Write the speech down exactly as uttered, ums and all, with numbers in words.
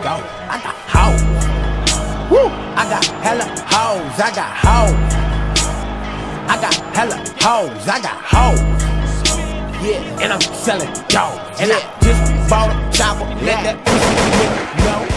Yo, I got hoes. Woo! I got hella hoes. I got hoes. I got hella hoes. I got hoes. Yeah, and I'm selling dope. And yeah. I just bought a chopper. Let that pussy know.